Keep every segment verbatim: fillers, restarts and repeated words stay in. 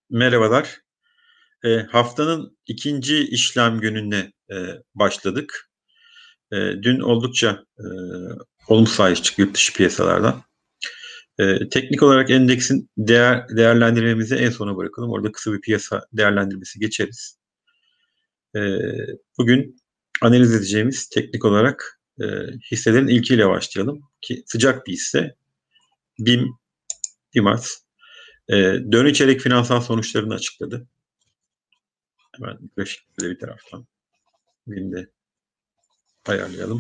Merhabalar. Eee, haftanın ikinci işlem gününe, eee, başladık. Eee, dün oldukça, eee, olumsuz sayı çıktı yurt dışı piyasalardan. Eee, teknik olarak endeksin değer değerlendirmemizi en sona bırakalım. Orada kısa bir piyasa değerlendirmesi geçeriz. Eee, bugün analiz edeceğimiz teknik olarak, eee, hisselerin ilkiyle başlayalım ki sıcak bir hisse. BİM, İMARS. Eee, dördüncü çeyrek finansal sonuçlarını açıkladı. Hemen grafikleri bir taraftan BİM'de ayarlayalım.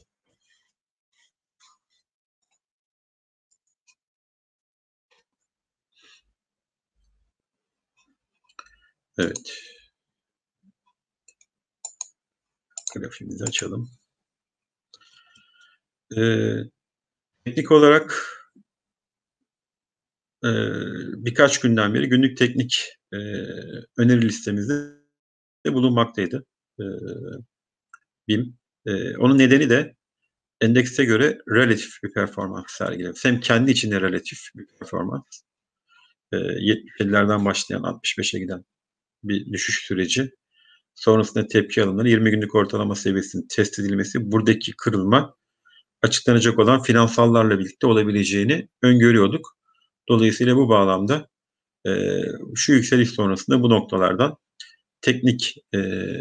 Evet. Grafiğimizi açalım. Eee, teknik olarak eee, birkaç günden beri günlük teknik eee, öneri listemizde bulunmaktaydı. Eee, BİM. Eee, onun nedeni de endekse göre relatif bir performans sergilemesi. Hem kendi içinde relatif bir performans. Eee, yetmiş ellilerden başlayan altmış beşe giden bir düşüş süreci. Sonrasında tepki alımları, yirmi günlük ortalama seviyesinin test edilmesi, buradaki kırılma açıklanacak olan finansallarla birlikte olabileceğini öngörüyorduk. Dolayısıyla bu bağlamda e, şu yükseliş sonrasında bu noktalardan teknik e,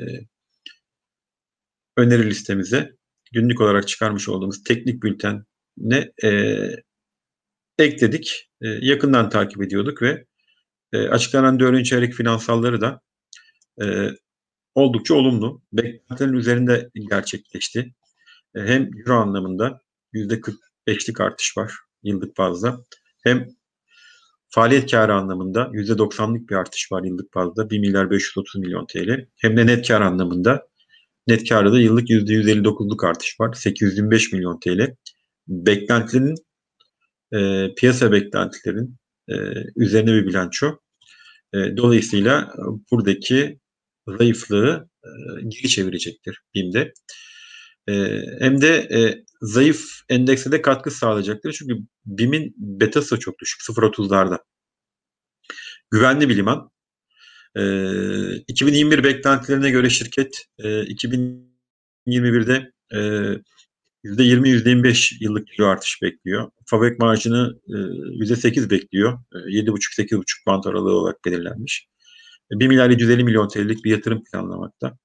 öneri listemize günlük olarak çıkarmış olduğumuz teknik bültenine e, ekledik. E, yakından takip ediyorduk ve e, açıklanan dördüncü çeyrek finansalları da e, oldukça olumlu. Beklentilerin üzerinde gerçekleşti. E, hem euro anlamında yüzde kırk beşlik artış var yıllık bazda. Hem faaliyet kârı anlamında yüzde doksanlık bir artış var yıllık bazda. bir milyar beş yüz otuz milyon T L. Hem de net kâr anlamında net kârda da yıllık yüzde yüz elli dokuzluk artış var. sekiz yüz yirmi beş milyon T L. Beklentilerin, e, piyasa beklentilerin e, üzerine bir bilanço. E, dolayısıyla buradaki zayıflığı e, geri çevirecektir BİM'de. E, hem de e, zayıf endekse de katkı sağlayacaktır. Çünkü BİM'in betası çok düşük. sıfır virgül otuzlarda. Güvenli bir liman. E, iki bin yirmi bir beklentilerine göre şirket e, iki bin yirmi birde e, yüzde yirmi yüzde yirmi beş yıllık kilo artış bekliyor. Fabrik marjını e, yüzde sekiz bekliyor. E, yedi buçuk sekiz buçuk bant aralığı olarak belirlenmiş. E, bir milyar yedi yüz elli milyon T L'lik bir yatırım planlamakta.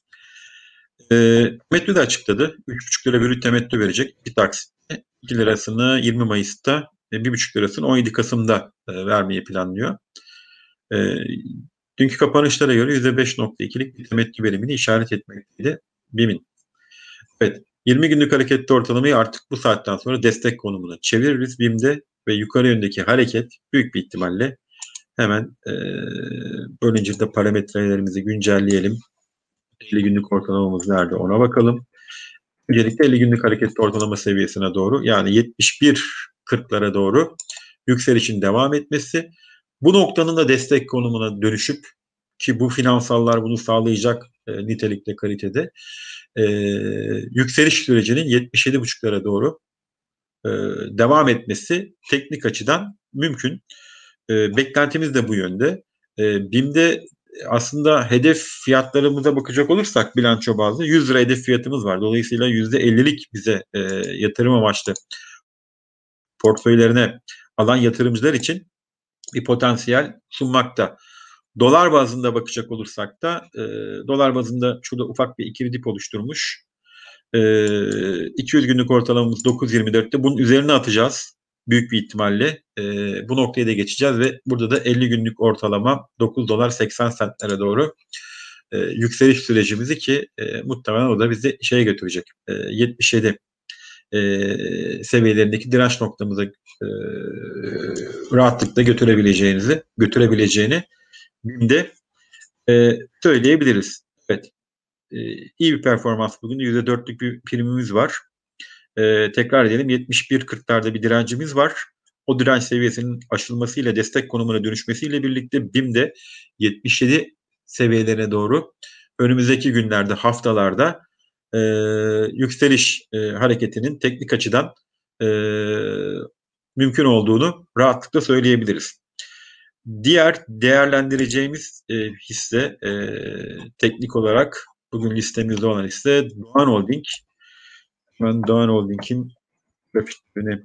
E, temettü de açıkladı. üç buçuk lira brüt temettü verecek. iki taksitle iki lirasını yirmi Mayıs'ta, e, bir buçuk lirasını on yedi Kasım'da e, vermeyi planlıyor. E, dünkü kapanışlara göre yüzde beş nokta ikilik bir temettü verimini işaret etmekteydi BİM'in. Evet, yirmi günlük hareketli ortalamayı artık bu saatten sonra destek konumuna çeviririz BİM'de ve yukarı yöndeki hareket büyük bir ihtimalle hemen e, böylece de parametrelerimizi güncelleyelim. elli günlük ortalamamız nerede ona bakalım. Öncelikle elli günlük hareketli ortalama seviyesine doğru, yani yetmiş bir kırklara doğru yükselişin devam etmesi. Bu noktanın da destek konumuna dönüşüp, ki bu finansallar bunu sağlayacak e, nitelikte, kalitede e, yükseliş sürecinin yetmiş yedi buçuklara doğru e, devam etmesi teknik açıdan mümkün. E, beklentimiz de bu yönde. E, BİM'de aslında hedef fiyatlarımıza bakacak olursak bilanço bazlı yüz lira hedef fiyatımız var. Dolayısıyla yüzde ellilik bize e, yatırım amaçlı portföylerine alan yatırımcılar için bir potansiyel sunmakta. Dolar bazında bakacak olursak da e, dolar bazında şurada ufak bir ikili dip oluşturmuş. E, iki yüz günlük ortalamamız dokuz yirmi dörtte. Bunun üzerine atacağız büyük bir ihtimalle. E, bu noktaya da geçeceğiz ve burada da elli günlük ortalama dokuz dolar seksen centlere doğru e, yükseliş sürecimizi, ki e, muhtemelen o da bizi şeye götürecek. E, yetmiş yedi e, seviyelerindeki direnç noktamıza e, rahatlıkla götürebileceğinizi götürebileceğini de e, söyleyebiliriz. Evet. E, iyi bir performans bugün. yüzde dörtlük bir primimiz var. E, tekrar edelim, yetmiş bir kırklarda bir direncimiz var. O direnç seviyesinin aşılmasıyla, destek konumuna dönüşmesiyle birlikte BİM'de yetmiş yedi seviyelerine doğru önümüzdeki günlerde, haftalarda e, yükseliş e, hareketinin teknik açıdan e, mümkün olduğunu rahatlıkla söyleyebiliriz. Diğer değerlendireceğimiz e, hisse e, teknik olarak bugün listemizde olan hisse Doğan Holding. Ben Doğan Holding'in grafiklerini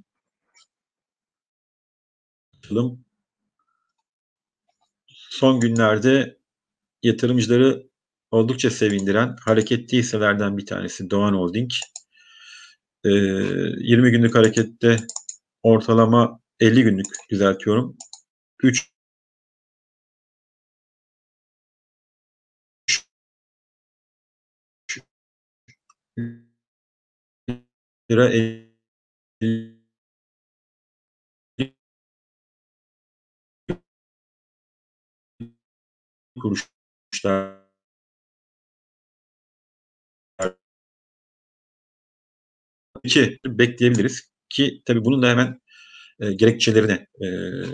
açalım. Son günlerde yatırımcıları oldukça sevindiren hareketli hisselerden bir tanesi Doğan Holding. E, yirmi günlük harekette ortalama elli günlük düzeltiyorum. üç lira elli kuruşlar ki bekleyebiliriz ki tabii bunun da hemen e, gerekçelerine e,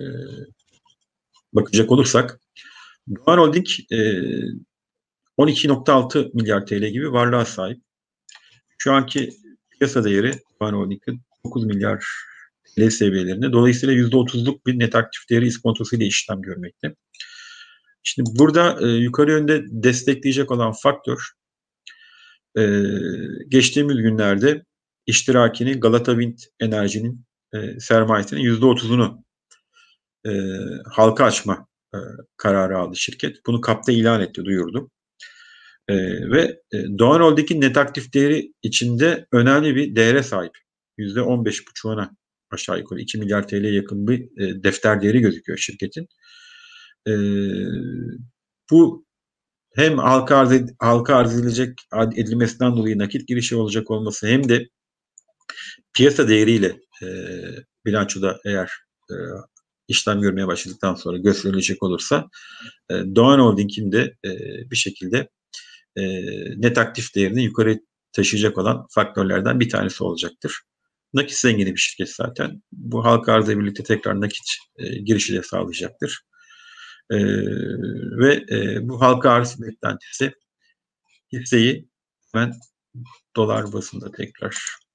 bakacak olursak Doğan Holding e, on iki nokta altı milyar T L gibi varlığa sahip. Şu anki piyasa değeri Doğan Holding'in dokuz milyar T L seviyelerinde. Dolayısıyla yüzde otuzluk bir net aktif değeri iskontosuyla işlem görmekte. Şimdi burada e, yukarı yönde destekleyecek olan faktör e, geçtiğimiz günlerde iştirakini Galata Wind Enerji'nin e, sermayesinin yüzde otuzunu e, halka açma e, kararı aldı şirket. Bunu kapta ilan etti, duyurdu. E, ve e, Doğan Holding'in net aktif değeri içinde önemli bir değere sahip. yüzde on beş buçuğuna aşağı yukarı iki milyar T L'ye yakın bir e, defter değeri gözüküyor şirketin. E, bu hem halka arz, ed- halka arz edilecek edilmesinden dolayı nakit girişi olacak olması hem de piyasa değeriyle e, bilançoda eğer e, işlem görmeye başladıktan sonra gösterilecek olursa e, Doğan Holding'in de e, bir şekilde e, net aktif değerini yukarı taşıyacak olan faktörlerden bir tanesi olacaktır. Nakit zengini bir şirket zaten. Bu halka arzla birlikte tekrar nakit e, girişi de sağlayacaktır. E, ve e, bu halka arz beklentisi hisseyi hemen dolar bazında tekrar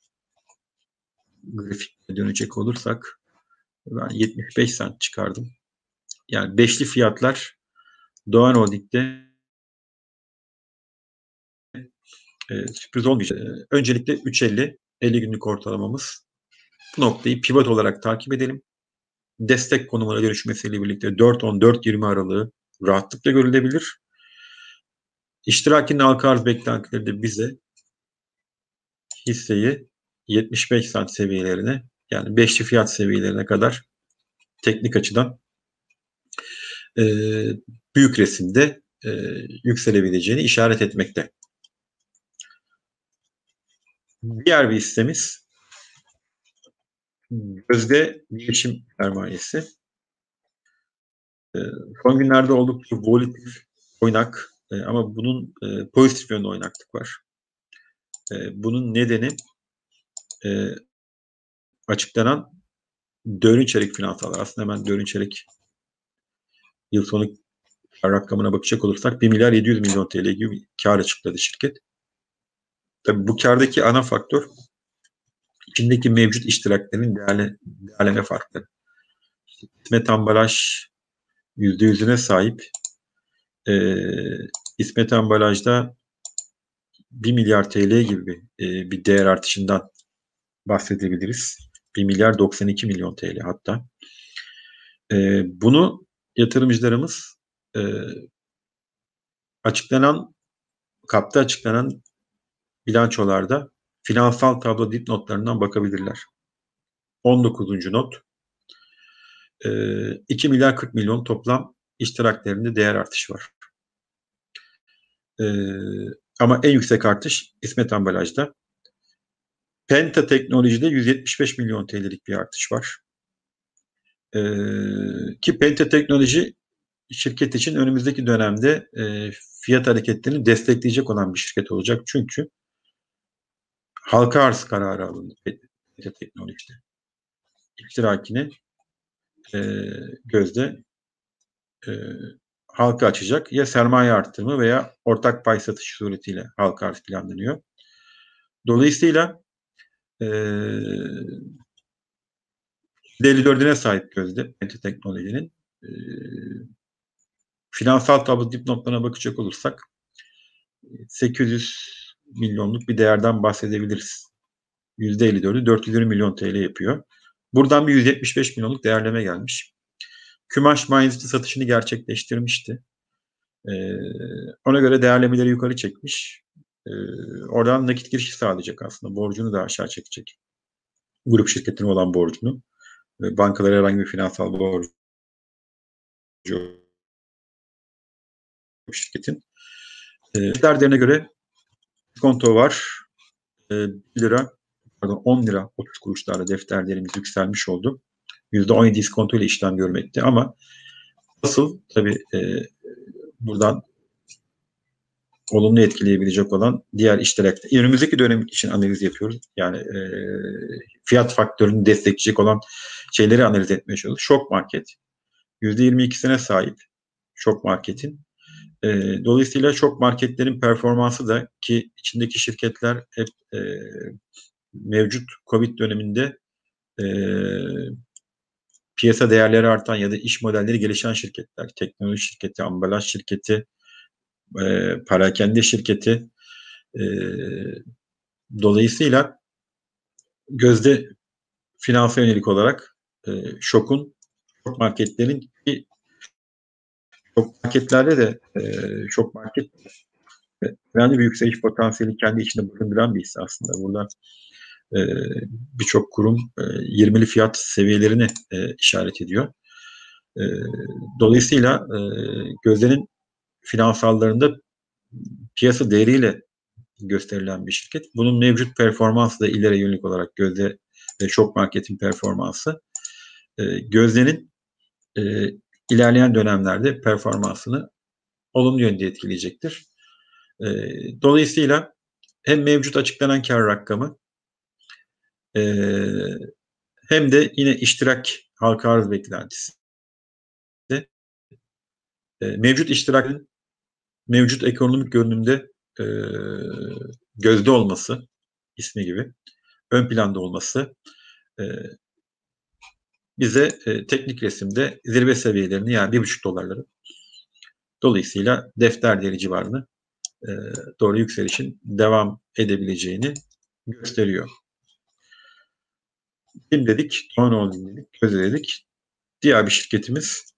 grafiğe dönecek olursak ben yetmiş beş sent çıkardım. Yani beşli fiyatlar Doğan Holding'de e, sürpriz olmayacak. E, öncelikle üç elli elli günlük ortalamamız. Bu noktayı pivot olarak takip edelim. Destek konumuna dönüşmesiyle birlikte dört on dört yirmi aralığı rahatlıkla görülebilir. İştirakinin halka arz beklentileri de bize hisseyi yetmiş beş sent seviyelerine, yani beşli fiyat seviyelerine kadar teknik açıdan e, büyük resimde e, yükselebileceğini işaret etmekte. Diğer bir hissemiz Gözde Bilişim Sermayesi. E, son günlerde oldukça volatil, oynak e, ama bunun e, pozitif yönde oynaklık var. E, bunun nedeni e, açıklanan dördüncü çeyrek finansallar. Aslında hemen dördüncü çeyrek yıl sonu rakamına bakacak olursak bir milyar yedi yüz milyon T L gibi bir kar açıkladı şirket. Tabii bu kardaki ana faktör içindeki mevcut iştiraklerin değerle, değerleme farkları. İsmet Ambalaj yüzde yüzüne sahip. E, İsmet Ambalaj'da bir milyar T L gibi bir, e, bir değer artışından bahsedebiliriz. bir milyar doksan iki milyon T L hatta. E, bunu yatırımcılarımız e, açıklanan, kapta açıklanan bilançolarda finansal tablo dipnotlarından bakabilirler. on dokuzuncu not e, iki milyar kırk milyon toplam iştiraklerinde değer artışı var. E, ama en yüksek artış İsmet Ambalaj'da. Penta Teknoloji'de yüz yetmiş beş milyon T L'lik bir artış var. E, ki Penta Teknoloji şirket için önümüzdeki dönemde e, fiyat hareketlerini destekleyecek olan bir şirket olacak. Çünkü halka arz kararı alındı Penta Teknoloji'de. İştirakini e, Gözde e, halka açacak. Ya sermaye arttırımı veya ortak pay satışı suretiyle halka arz planlanıyor. Dolayısıyla e, yüzde elli dördüne sahip Gözde Penta Teknoloji'nin. finansal tablo dipnotlarına bakacak olursak sekiz yüz milyonluk bir değerden bahsedebiliriz. yüzde elli dördü dört yüz yirmi milyon T L yapıyor. Buradan bir yüz yetmiş beş milyonluk değerleme gelmiş. Kümaş Mayıncı satışını gerçekleştirmişti. Ee, ona göre değerlemeleri yukarı çekmiş. Ee, oradan nakit girişi sağlayacak aslında. Borcunu da aşağı çekecek. Grup şirketine olan borcunu. Ee, bankalara herhangi bir finansal borcu şirketin. Ee, değerlerine göre konto var. Ee, bir lira, pardon on lira otuz kuruşlarla defterlerimiz yükselmiş oldu. yüzde on yedi iskonto ile işlem görmekte ama asıl tabii e, buradan olumlu etkileyebilecek olan diğer işler. Önümüzdeki dönem için analiz yapıyoruz. Yani e, fiyat faktörünü destekleyecek olan şeyleri analiz etmeye çalışıyoruz. Şok Market yüzde yirmi ikisine sahip Şok Market'in. E, dolayısıyla Şok Market'lerin performansı da ki içindeki şirketler hep e, mevcut Covid döneminde e, piyasa değerleri artan ya da iş modelleri gelişen şirketler. Teknoloji şirketi, ambalaj şirketi, e, parakende şirketi. E, dolayısıyla gözde finansa yönelik olarak e, Şok'un, Şok Marketlerin ki Şok Marketlerde de e, Şok Market önemli bir yükseliş potansiyeli kendi içinde barındıran bir hisse aslında. Burada e, birçok kurum e, yirmili fiyat seviyelerini e, işaret ediyor. E, dolayısıyla e, gözlerin finansallarında piyasa değeriyle gösterilen bir şirket. Bunun mevcut performansı da ileri yönelik olarak gözde ve Şok Market'in performansı e, gözlerin e, ilerleyen dönemlerde performansını olumlu yönde etkileyecektir. E, dolayısıyla hem mevcut açıklanan kar rakamı e, hem de yine iştirak halka arz beklentisi. E, mevcut iştirakın mevcut ekonomik görünümde e, gözde olması, ismi gibi ön planda olması e, bize e, teknik resimde zirve seviyelerini yani bir buçuk dolarları dolayısıyla defter değeri civarını e, doğru yükselişin devam edebileceğini gösteriyor. Kim dedik? Doğan Holding dedik. Köze dedik. Diğer bir şirketimiz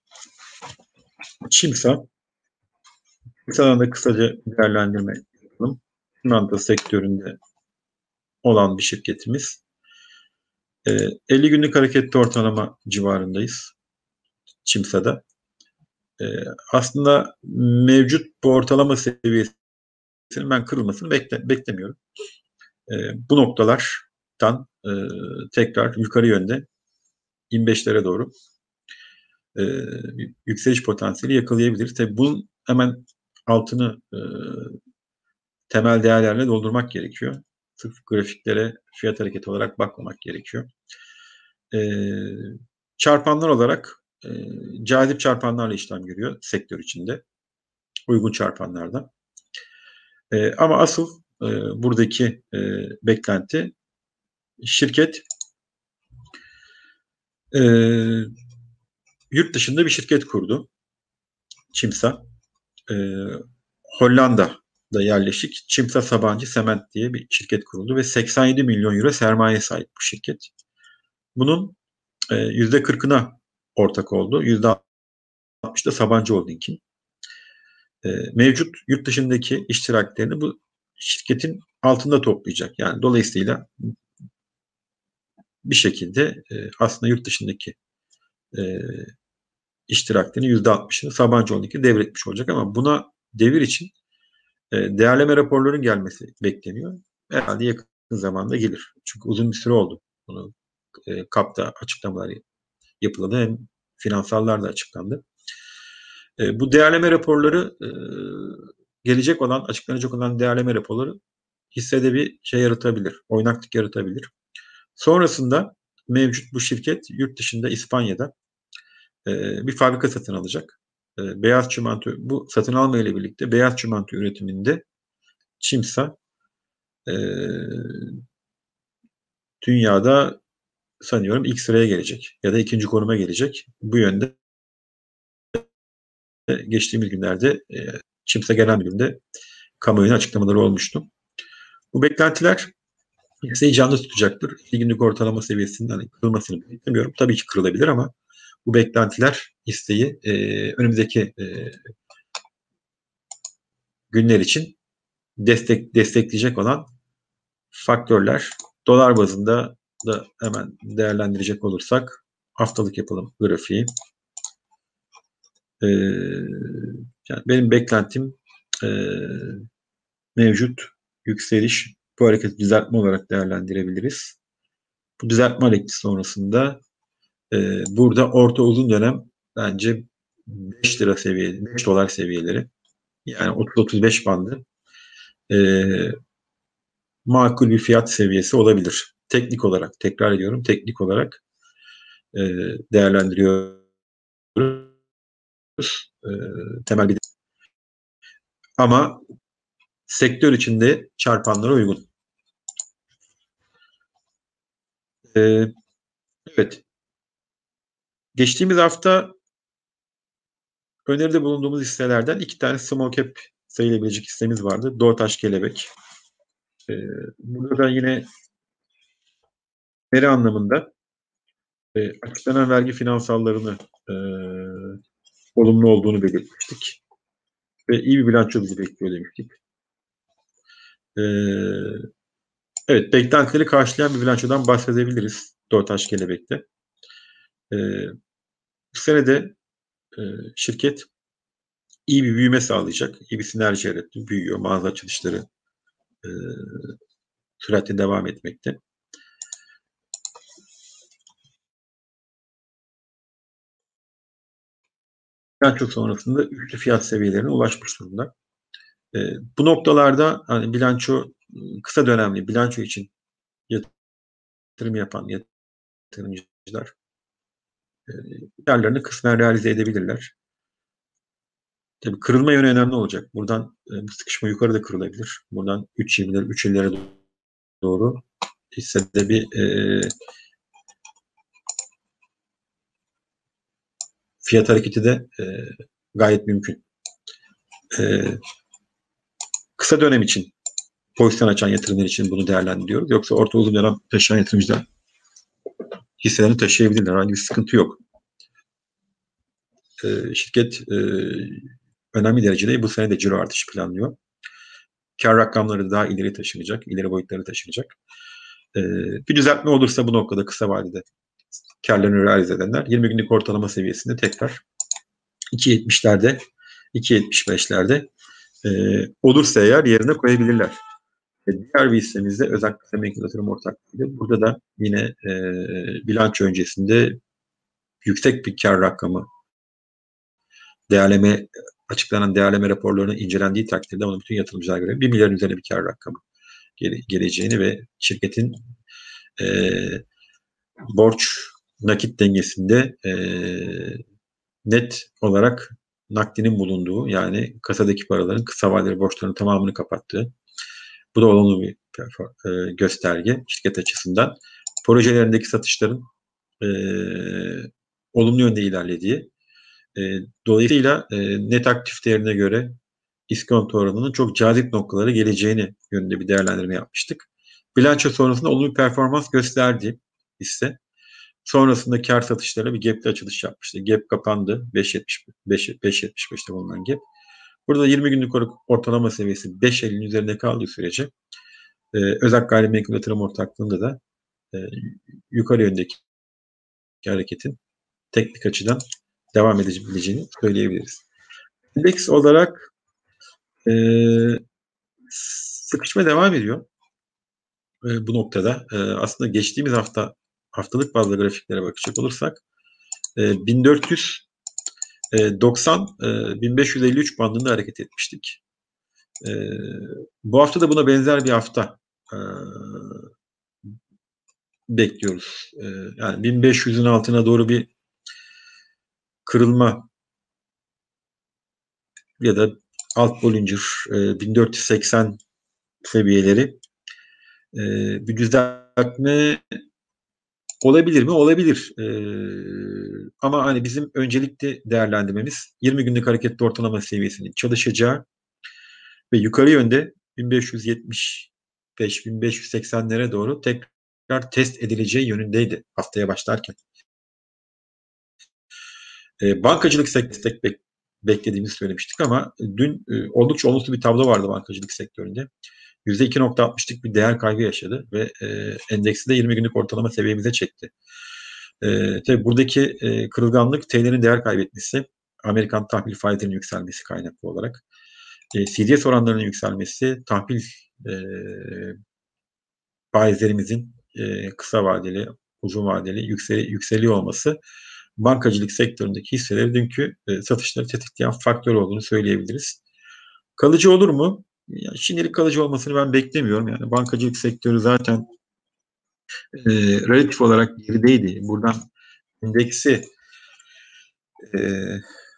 Çimsa. Çimsa'dan da kısaca değerlendirme yapalım. Çimento sektöründe olan bir şirketimiz. E, elli günlük hareketli ortalama civarındayız Çimsa'da. E, aslında mevcut bu ortalama seviyesinin ben kırılmasını bekle, beklemiyorum. E, bu noktalardan e, tekrar yukarı yönde yirmi beşlere doğru e, yükseliş potansiyeli yakalayabilir. Tabii bunun hemen altını e, temel değerlerle doldurmak gerekiyor. Sırf grafiklere fiyat hareketi olarak bakmamak gerekiyor. E, çarpanlar olarak e, cazip çarpanlarla işlem görüyor sektör içinde. Uygun çarpanlarda. E, ama asıl e, buradaki e, beklenti şirket e, yurt dışında bir şirket kurdu. Çimsa. E, Hollanda'da yerleşik Çimsa Sabancı Sement diye bir şirket kuruldu ve seksen yedi milyon euro sermaye sahip bu şirket. Bunun e, yüzde kırkına ortak oldu. yüzde altmışı da Sabancı Holding'in. E, mevcut yurt dışındaki iştiraklerini bu şirketin altında toplayacak. Yani dolayısıyla bir şekilde e, aslında yurt dışındaki e, iştiraklerini yüzde altmışını Sabancı Holding'e devretmiş olacak ama buna devir için e, değerleme raporlarının gelmesi bekleniyor. Herhalde yakın zamanda gelir. Çünkü uzun bir süre oldu. Bunu e, Kap'ta açıklamalar yapıldı. Hem finansallar da açıklandı. E, bu değerleme raporları e, gelecek olan, açıklanacak olan değerleme raporları hissede bir şey yaratabilir. Oynaklık yaratabilir. Sonrasında mevcut bu şirket yurt dışında İspanya'da e, bir fabrika satın alacak. E, beyaz çimento bu satın alma ile birlikte beyaz çimento üretiminde Çimsa e, dünyada sanıyorum ilk sıraya gelecek ya da ikinci konuma gelecek. Bu yönde geçtiğimiz günlerde e, Çimsa Genel Müdürlüğü'nde kamuoyuna açıklamaları olmuştu. Bu beklentiler hisseyi canlı tutacaktır. iki günlük ortalama seviyesinin hani kırılmasını beklemiyorum. Tabii ki kırılabilir ama bu beklentiler hisseyi e, önümüzdeki e, günler için destek destekleyecek olan faktörler. Dolar bazında da hemen değerlendirecek olursak haftalık yapalım grafiği. Ee, yani benim beklentim e, mevcut yükseliş, bu hareketi düzeltme olarak değerlendirebiliriz. Bu düzeltme hareketi sonrasında e, burada orta uzun dönem bence beş lira seviyeleri, beş dolar seviyeleri, yani otuz otuz beş bandı e, makul bir fiyat seviyesi olabilir. Teknik olarak, tekrar ediyorum, teknik olarak e, değerlendiriyoruz. E, temel bir ama sektör içinde çarpanlara uygun. E, evet. Geçtiğimiz hafta öneride bulunduğumuz hisselerden iki tane small cap sayılabilecek hissemiz vardı. Doğutaş Kelebek. E, burada da yine veri anlamında e, açıklanan vergi finansallarını e, olumlu olduğunu belirtmiştik. Ve iyi bir bilanço bizi bekliyor demiştik. E, evet, beklentileri karşılayan bir bilançodan bahsedebiliriz Doğutaş Kelebek'te. E, bu sene de e, şirket iyi bir büyüme sağlayacak. İyi bir sinerji yarattı. Büyüyor. Mağaza açılışları e, süratle devam etmekte. Bilanço sonrasında üçlü fiyat seviyelerine ulaşmış durumda. E, bu noktalarda hani bilanço kısa dönemli bilanço için yatırım yapan yatırımcılar e, yerlerini kısmen realize edebilirler. Tabii kırılma yönü önemli olacak. Buradan e, bu sıkışma yukarıda kırılabilir. Buradan üç yirmiler, üç ellilere doğru hissede bir e, fiyat hareketi de e, gayet mümkün. E, kısa dönem için pozisyon açan yatırımlar için bunu değerlendiriyoruz. Yoksa orta uzun dönem taşıyan yatırımcılar hisselerini taşıyabilirler. Herhangi bir sıkıntı yok. E, şirket e, önemli derecede bu sene de ciro artışı planlıyor. Kar rakamları daha ileri taşınacak, ileri boyutları taşınacak. E, bir düzeltme olursa bu noktada kısa vadede karlarını realize edenler yirmi günlük ortalama seviyesinde tekrar iki yetmişlerde, iki yetmiş beşlerde e, olursa eğer yerine koyabilirler. E, diğer bir hissemiz de Özak Emek Yatırım Ortaklığı'ydı. Burada da yine e, bilanço öncesinde yüksek bir kar rakamı değerleme açıklanan değerleme raporlarının incelendiği takdirde onun bütün yatırımcılar göre bir milyar üzerine bir kar rakamı gele, geleceğini ve şirketin e, borç nakit dengesinde e, net olarak nakdinin bulunduğu, yani kasadaki paraların kısa vadeli borçlarının tamamını kapattığı, bu da olumlu bir e, gösterge şirket açısından. Projelerindeki satışların e, olumlu yönde ilerlediği, e, dolayısıyla e, net aktif değerine göre iskonto oranının çok cazip noktalara geleceğini yönünde bir değerlendirme yapmıştık. Bilanço sonrasında olumlu bir performans gösterdi hisse. Sonrasında kar satışlarına bir gap'li açılış yapmıştı. Gap kapandı. beş yetmiş beş yetmiş beşte bulunan gap. Burada yirmi günlük ortalama seviyesi beş ellinin üzerinde kaldığı sürece e, Özak Gayrimenkul Yatırım Ortaklığı'nda da e, yukarı yöndeki hareketin teknik açıdan devam edebileceğini söyleyebiliriz. Endeks olarak e, sıkışma devam ediyor. E, bu noktada e, aslında geçtiğimiz hafta haftalık bazı grafiklere bakacak olursak e, bin dört yüz doksan bin beş yüz elli üç bandında hareket etmiştik. E, bu hafta da buna benzer bir hafta e, bekliyoruz. E, yani bin beş yüzün altına doğru bir kırılma ya da alt Bollinger e, bin dört yüz seksen seviyeleri e, bir düzeltme Olabilir mi? Olabilir. Eee, ama, hani, bizim öncelikli değerlendirmemiz yirmi günlük hareketli ortalama seviyesinin çalışacağı ve yukarı yönde bin beş yüz yetmiş beş bin beş yüz seksenlere doğru tekrar test edileceği yönündeydi haftaya başlarken. Eee, bankacılık sektöründe bek beklediğimizi söylemiştik ama dün, eee, oldukça olumsuz bir tablo vardı bankacılık sektöründe. yüzde iki nokta altmışlık bir değer kaybı yaşadı ve, eee, endeksi de yirmi günlük ortalama seviyemize çekti. Eee, tabii buradaki, eee, kırılganlık T L'nin değer kaybetmesi, Amerikan tahvil faizlerinin yükselmesi kaynaklı olarak, eee, C D S oranlarının yükselmesi, tahvil, eee, faizlerimizin, eee, kısa vadeli, uzun vadeli yükseli yükseliyor olması bankacılık sektöründeki hisseleri dünkü, eee, satışları tetikleyen faktör olduğunu söyleyebiliriz. Kalıcı olur mu? Ya, şimdilik kalıcı olmasını ben beklemiyorum. Yani bankacılık sektörü zaten, eee, relatif olarak gerideydi. Buradan endeksi, eee,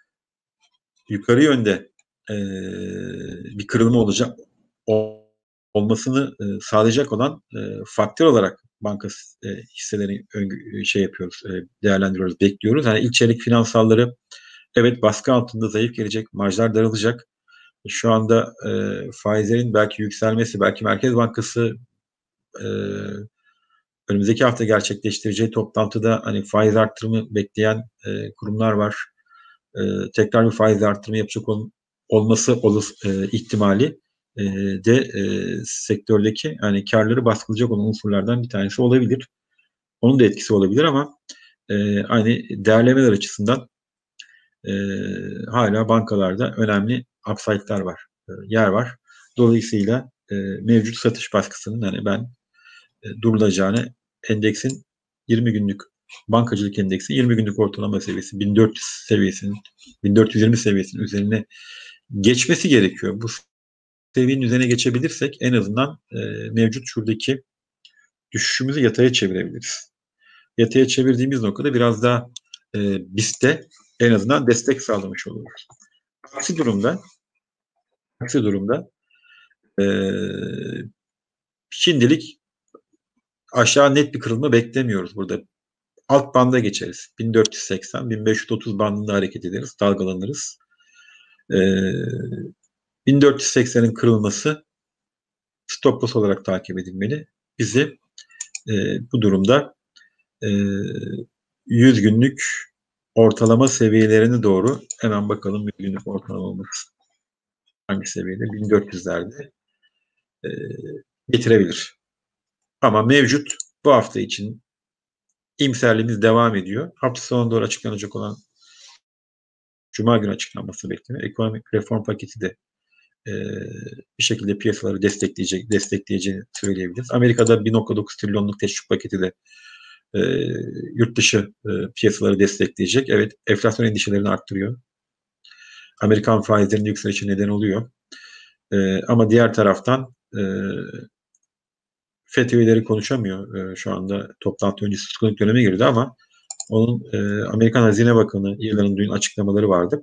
yukarı yönde, eee, bir kırılma olacak o olmasını, eee, sağlayacak olan, eee, faktör olarak banka s eee, hisseleri öngö şey yapıyoruz, eee, değerlendiriyoruz, bekliyoruz. Hani, ilk çeyrek finansalları evet, baskı altında zayıf gelecek, marjlar daralacak. Şu anda, eee, faizlerin belki yükselmesi, belki Merkez Bankası, eee, önümüzdeki hafta gerçekleştireceği toplantıda, hani, faiz arttırımı bekleyen, eee, kurumlar var. Eee, tekrar bir faiz arttırımı yapacak ol olması olas eee, ihtimali, eee, de, eee, sektördeki, hani, kârları baskılayacak olan unsurlardan bir tanesi olabilir. Onun da etkisi olabilir ama, eee, hani, değerlemeler açısından, eee, hâlâ bankalarda önemli upside'lar var, eee, yer var. Dolayısıyla, eee, mevcut satış baskısının, hani, ben, eee, durulacağını, endeksin yirmi günlük bankacılık endeksi yirmi günlük ortalama seviyesi bin dört yüz seviyesinin bin dört yüz yirmi seviyesinin üzerine geçmesi gerekiyor. Bu seviyenin üzerine geçebilirsek en azından, eee, mevcut şuradaki düşüşümüzü yataya çevirebiliriz. Yataya çevirdiğimiz noktada biraz daha, eee, BIST'te en azından destek sağlamış oluruz. Aksi durumda aksi durumda, eee, şimdilik aşağı net bir kırılma beklemiyoruz burada. Alt banda geçeriz. bin dört yüz seksen bin beş yüz otuz bandında hareket ederiz, dalgalanırız. Eee, bin dört yüz seksenin kırılması stop loss olarak takip edilmeli. Bizi, eee, bu durumda, eee, yüz günlük ortalama seviyelerine doğru hemen bakalım yüz günlük ortalamamız hangi seviyede? bin dört yüzlerde, eee, getirebilir. Ama mevcut bu hafta için iyimserliğimiz devam ediyor. Hafta sonuna doğru açıklanacak olan cuma günü açıklanması bekleniyor. Ekonomik reform paketi de, eee, bir şekilde piyasaları destekleyecek destekleyeceğini söyleyebiliriz. Amerika'da bir nokta dokuz trilyonluk teşvik paketi de, eee, yurt dışı, eee, piyasaları destekleyecek. Evet, enflasyon endişelerini arttırıyor. Amerikan faizlerinin yükselişine neden oluyor. Eee, ama diğer taraftan, eee, FED üyeleri konuşamıyor. Eee, şu anda toplantı öncesi suskunluk döneme girdi ama onun, eee, Amerikan Hazine Bakanı Yellen'ın dün açıklamaları vardı.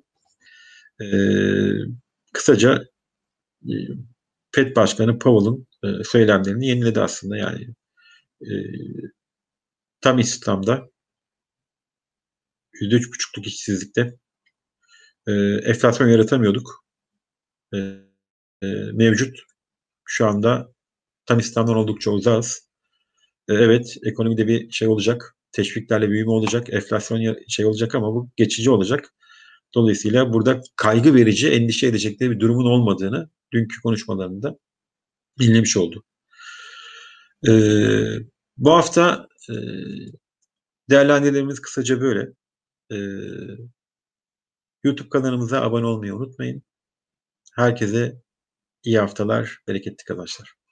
Eee, kısaca, eee, FED Başkanı Powell'ın, eee, söylemlerini yeniledi aslında. Yani, eee, tam istihdamda yüzde üç buçukluk işsizlikte, eee, enflasyon yaratamıyorduk. Eee, mevcut şu anda tam istihdamdan oldukça uzağız. Eee, evet, ekonomide bir şey olacak, teşviklerle büyüme olacak, enflasyon ya şey olacak ama bu geçici olacak. Dolayısıyla burada kaygı verici, endişe edecekleri bir durumun olmadığını dünkü konuşmalarında dinlemiş olduk. Eee, bu hafta, eee, değerlendirmelerimiz kısaca böyle. Eee, YouTube kanalımıza abone olmayı unutmayın. Herkese iyi haftalar, bereketli kazançlar.